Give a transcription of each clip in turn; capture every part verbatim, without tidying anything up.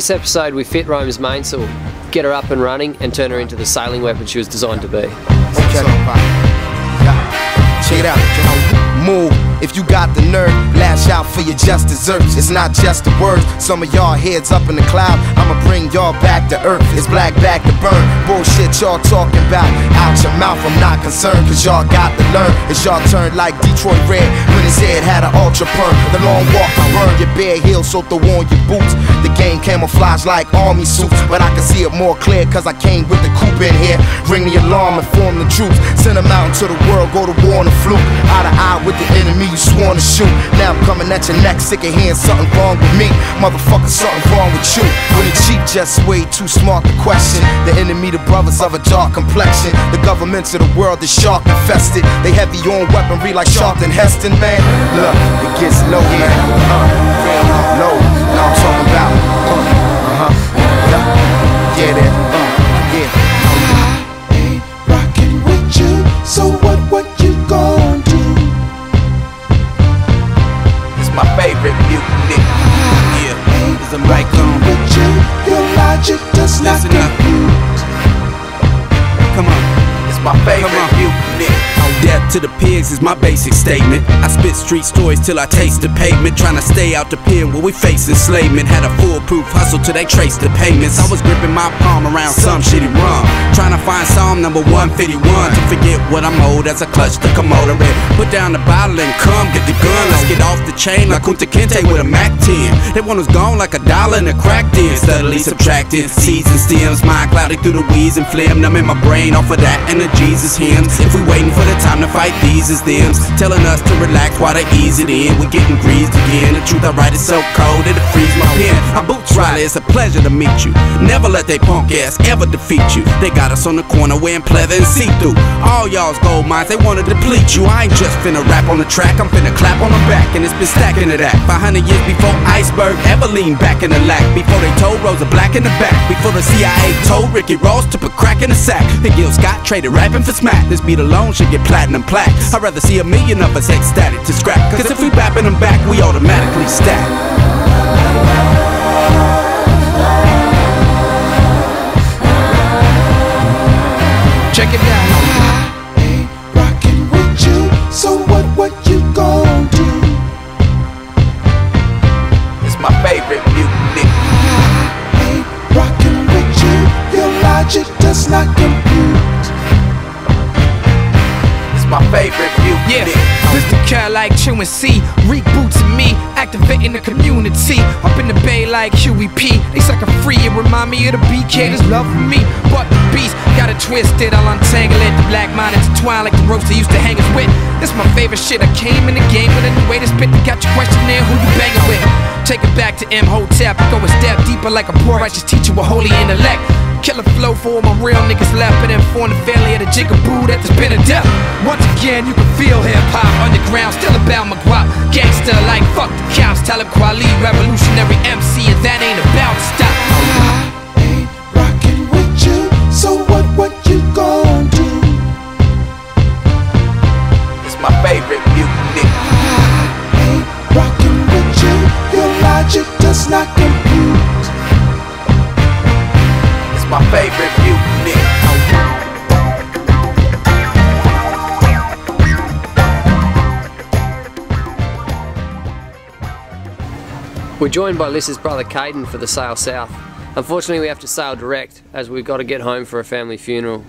In this episode we fit Rome's mainsail, get her up and running and turn her into the sailing weapon she was designed to be. Okay. Check it out. Move. If you got the nerve, lash out for your just desserts. It's not just the words. Some of y'all heads up in the cloud, I'ma bring y'all back to earth. It's black back to burn. Bullshit y'all talking about. Out your mouth, I'm not concerned, cause y'all got to learn. It's y'all turn like Detroit Red when his head had an ultra perm. The long walk I burn your bare heels, so throw on your boots. The game camouflage like army suits, but I can see it more clear cause I came with the coupe in here. Ring the alarm, inform the troops. Send them out into the world, go to war on the fluke. Eye to eye with the enemy you sworn to shoot. Now I'm coming at your neck, sick of hearing something wrong with me. Motherfucker, something wrong with you. When the cheap just way too smart to question. The enemy, the brothers of a dark complexion. The governments of the world is shark infested. They heavy on weaponry like Charlton Heston, man. Look, it gets low, man. Uh, real low. Now I'm talking about. Uh, uh-huh. Yeah, yeah, that. Uh, yeah. I ain't rocking with you, so what, what you gon' do? My favorite mutiny. Yeah, there's a mic on. With you, your logic does not compute. Come on, it's my favorite mutiny. Death to the pigs is my basic statement. I spit street stories till I taste the pavement. Trying to stay out the pen where we face enslavement. Had a foolproof hustle till they traced the payments. I was gripping my palm around some shitty rum, trying to find Psalm number one fifty-one to forget what I'm owed as I clutch the Komodo red. Put down the bottle and come get the gun. Let's get off the chain like Kunta Kinte with a Mac ten. That one was gone like a dollar in a crack den. Steadily subtracting seeds and stems. Mind clouded through the weeds and phlegm. Numbing my brain off of that and the Jesus hymns. If we waiting for the time to fight these as thems, telling us to relax while they ease it in. We're getting greased again. The truth I write is so cold it'll freeze my pen. My boots Riley, it's a pleasure to meet you. Never let they punk ass ever defeat you. They got us on the corner wearing pleather and see-through. All y'all's gold mines, they wanna deplete you. I ain't just finna rap on the track, I'm finna clap on the back, and it's been stacking to that. five hundred years before Iceberg ever leaned back in the lack. Before they told Rosa Black in the back. Before the C I A told Ricky Ross to put crack in the sack. Then Gil Scott traded rapping for smack. This beat alone should get platinum plaques. I'd rather see a million of us ecstatic to scrap. Cause if we bapping them back, we automatically stack. Check it out. I ain't rocking with you, so what, what you gon' do? It's my favorite mutiny. I ain't rocking with you, your logic does not compute. My favorite view. Yeah, Mister Cat like chewing C, Reek boots and me, activating the community. Up in the bay like Q E P, they sucker free, it remind me of the B K that's loving me. But the beast got it twisted, I'll untangle it. The black mind intertwined like the ropes they used to hang us with. This my favorite shit, I came in the game with a new way to spit. Got your question there, who you banging with? Take it back to M Hotep, go a step deeper like a poor righteous teacher with holy intellect. Killer flow for all my real niggas left, but then form the family of the jigaboo that has been a death. Once again, you can feel hip-hop underground, still about my guap. Gangster like fuck the cops, Talib Kweli, revolutionary M C, and that ain't about to stop. I ain't rocking with you, so what, what you gon' do? It's my favorite mutiny. I ain't rocking with you, your logic does not compute. My favorite mutiny. We're joined by Liss's brother Caden for the sail south. Unfortunately we have to sail direct as we've got to get home for a family funeral.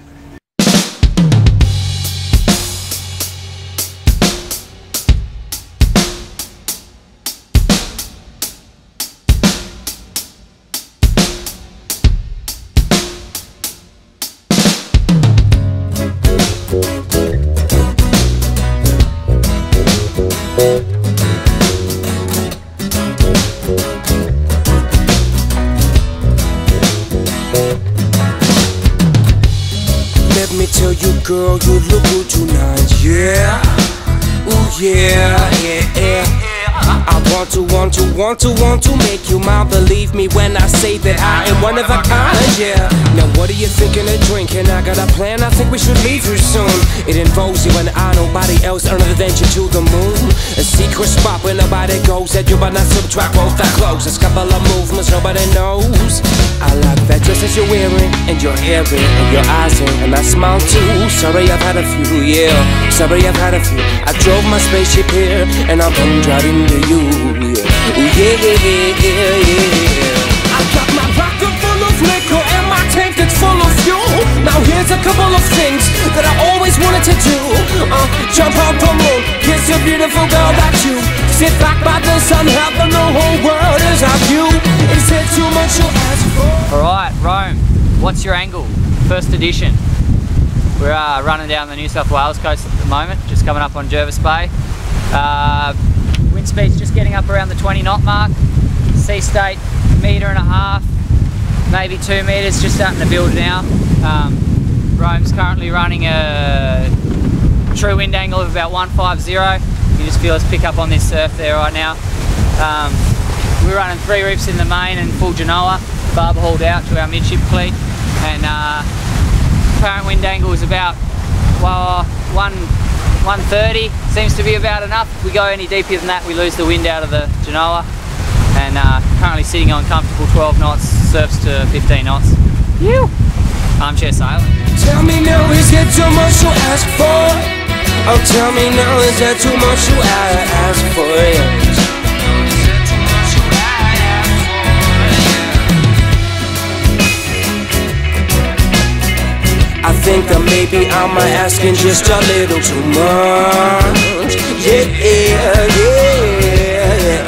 Let me tell you, girl, you look good tonight, yeah. Ooh, yeah, yeah, yeah. I want to, want to, want to, want to make you mine. Believe me when I say that I am one of a kind, yeah. Now what are you thinking of drinking? I got a plan, I think we should leave here soon. It involves you and I, nobody else, another venture to the moon. A secret spot where nobody goes, that you but not subtract both that close. A couple of movements nobody knows. I like that dress that you're wearing, and your hair in, and your eyes in, and I smile too. Sorry I've had a few, yeah. Sorry I've had a few. I drove my spaceship here, and I'm driving to you, yeah. Ooh, yeah, yeah, yeah, yeah. I got my rocket full of liquor and my tank that's full of fuel. Now here's a couple of things that I always wanted to do. Uh, jump on the moon, kiss a beautiful girl that you. Sit back by the sun, having the whole world is our view. Is it too much to ask for? Alright, Rome, what's your angle? First edition. We're uh, running down the New South Wales coast at the moment, just coming up on Jervis Bay. Uh, wind speed's just getting up around the twenty knot mark. Sea state, metre and a half, maybe two metres, just starting to build now. Um, Rome's currently running a true wind angle of about one fifty. You just feel us pick up on this surf there right now. Um, we're running three reefs in the main and full Genoa, barber hauled out to our midship fleet, and uh, current wind angle is about well, one thirty. Seems to be about enough. If we go any deeper than that, we lose the wind out of the Genoa. And uh, currently sitting on comfortable twelve knots, surfs to fifteen knots. Phew! Armchair sailing. Tell me now, is it too much to ask for? Oh, tell me now, is that too much to ask for? Yeah. I think that maybe I'm asking just a little too much. Yeah, yeah, yeah.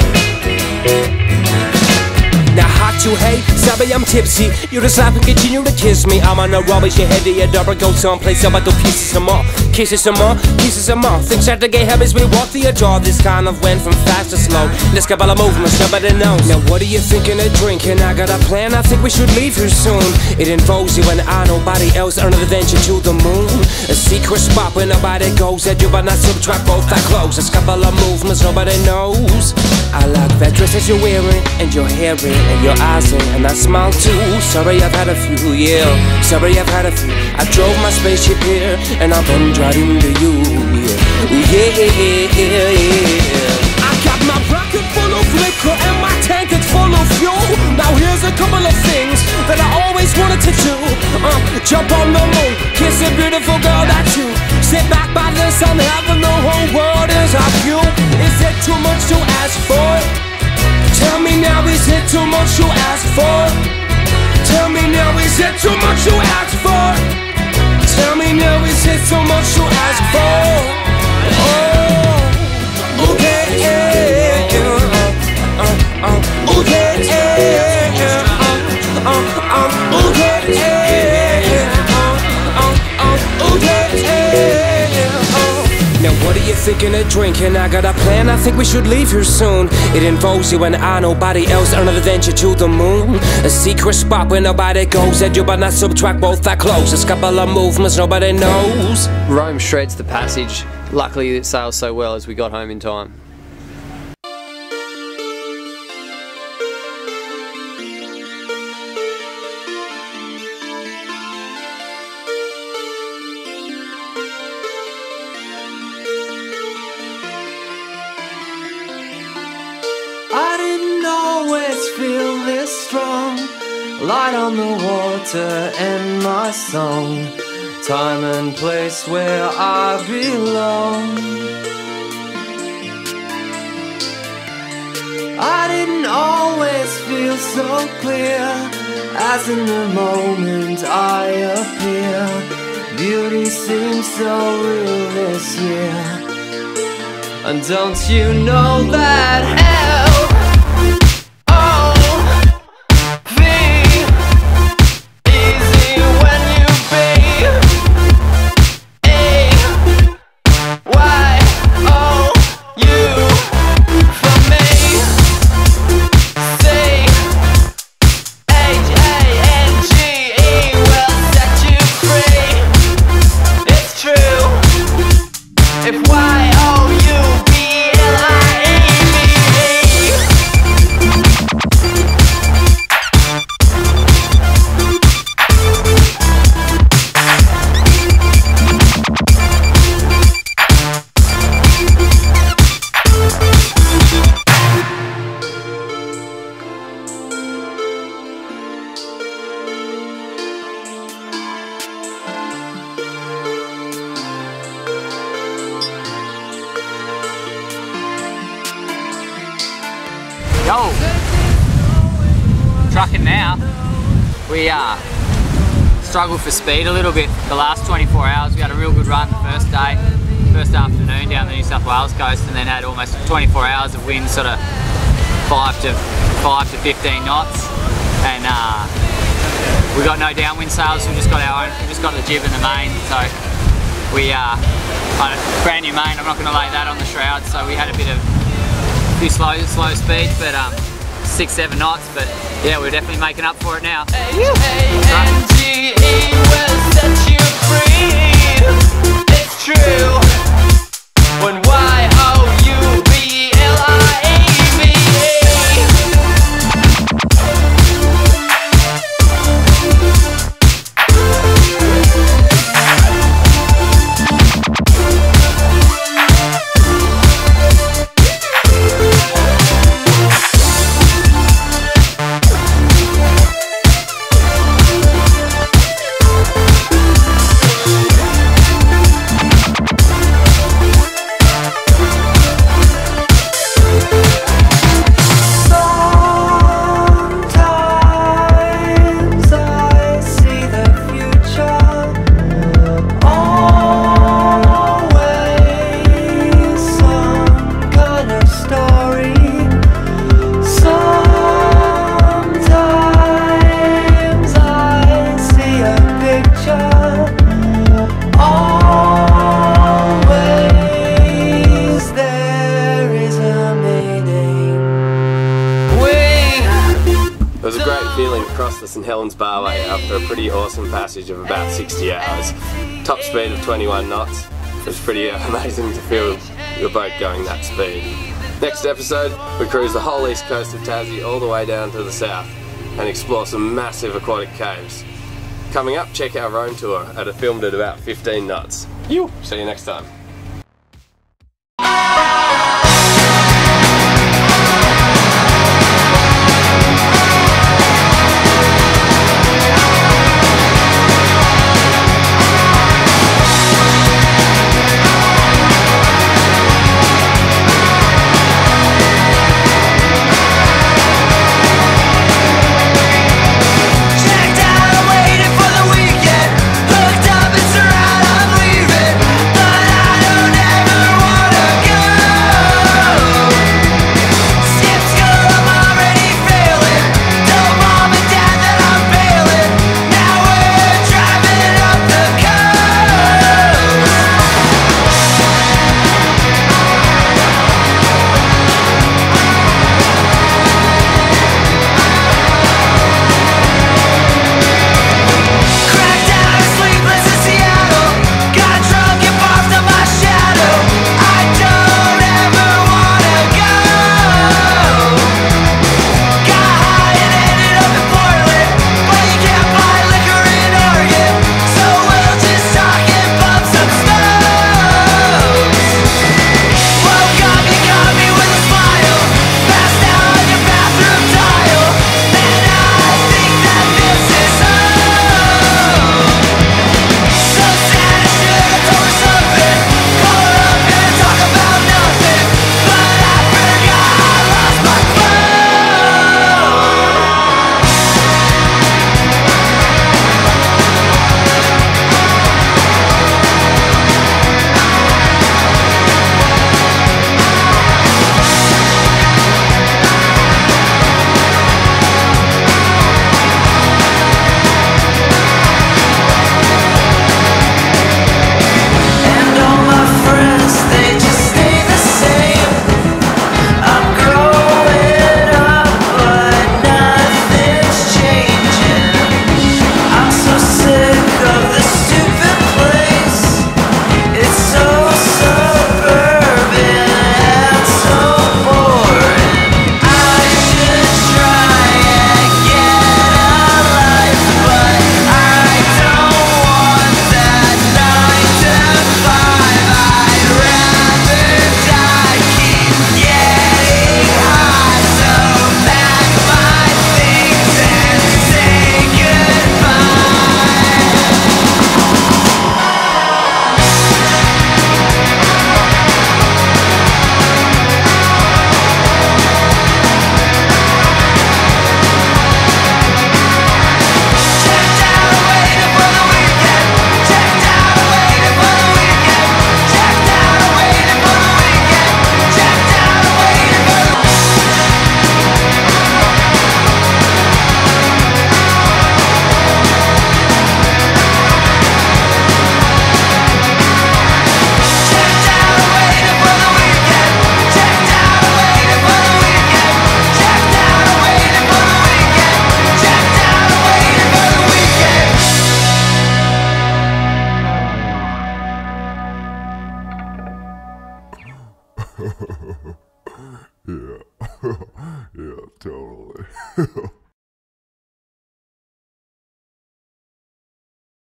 Now hot you hate, sorry I'm tipsy. You decide to continue to kiss me. I'm on a rubbish, your head to your double go someplace. So I do pieces some more, kisses some more, pieces some more. Things start to get heavy as we walk the jaw. This kind of went from fast to slow. Let's couple of movements, nobody knows. Now what are you thinking of drinking? I got a plan, I think we should leave here soon. It involves you and I, nobody else, another venture to the moon. A secret spot where nobody goes, that you but not subtract both that close. Let's couple of movements, nobody knows. I like that dress that you're wearing, and your hair in, and your eyes in, and I smile too. Sorry I've had a few, yeah. Sorry I've had a few. I drove my spaceship here, and I've been driving to you, yeah. Ooh, yeah, yeah, yeah, yeah. I got my rocket full of liquor and my tank is full of fuel. Now here's a couple of things that I always wanted to do. Uh, jump on the moon, kiss a beautiful girl that you. Sit back by the sun, having the whole world is our view. Is it too much to ask for? Tell me now, is it too much to ask for? Tell me now, is it too much to ask for? Tell me now, is it too much to ask for? Oh, okay, yeah, yeah, uh, uh, uh, okay, yeah, yeah, uh, uh, uh, okay, yeah, yeah, uh, uh, uh, okay, yeah, uh. Now what are you thinking of drinking? I got a plan, I think we should leave here soon. It involves you and I, nobody else, another venture to the moon. A secret spot where nobody goes, that you but not subtract both that close. A couple of movements nobody knows. Rome shreds the passage. Luckily it sailed so well as we got home in time. I didn't always feel this strong. Light on the water and my song. Time and place where I belong. I didn't always feel so clear. As in the moment I appear, beauty seems so real this year. And don't you know that L O V easy when you be A Y O U for me. C H A N G E will set you free. It's true. If Y O U B L I E So, trucking now. We uh, struggled for speed a little bit the last twenty-four hours. We had a real good run the first day, first afternoon down the New South Wales coast, and then had almost twenty-four hours of wind, sort of five to five to fifteen knots, and uh, we got no downwind sails. So we just got our own. We just got the jib and the main. So we uh, on a brand new main. I'm not going to lay that on the shroud. So we had a bit of a few slow slow speeds, but um, six seven knots. But yeah, we're definitely making up for it now. will set you free. It's true. When Y O U B L I A V across the St Helens Barway after a pretty awesome passage of about sixty hours. Top speed of twenty-one knots. It was pretty uh, amazing to feel your boat going that speed. Next episode, we cruise the whole east coast of Tassie all the way down to the south and explore some massive aquatic caves. Coming up, check our Rome tour at a filmed at about fifteen knots. You. See you next time. Waiting for the weekend, hooked up and surrounded, I'm leaving, but I Yeah. Yeah, totally.